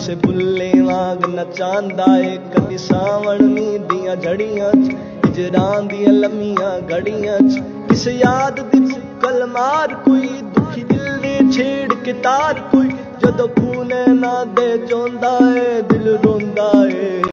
ਕਿਸੇ ਬੁੱਲੇ ਵਾਂਗ ਨਚਾਂਦਾ ਏ ਕਦੀ ਸਾਵਣ ਮੀਂਹ ਦੀਆਂ ਝੜੀਆਂ ਚ ਹਿਜਰਾਂ ਦੀਆਂ ਲੰਮੀਆਂ ਘੜੀਆਂ ਚ ਕਿਸੇ ਯਾਦ ਦੀ ਮੁੱਕਲ ਮਾਰ ਕੋਈ ਦੁਖੀ ਦਿਲ ਦੇ ਛੇੜ ਕੇ ਤਾਰ ਕੋਈ ਜਦੋਂ ਖੂਨੇ ਨਾ ਦੇ ਚੋਂਦਾ ਏ ਦਿਲ ਰੋਂਦਾ ਏ।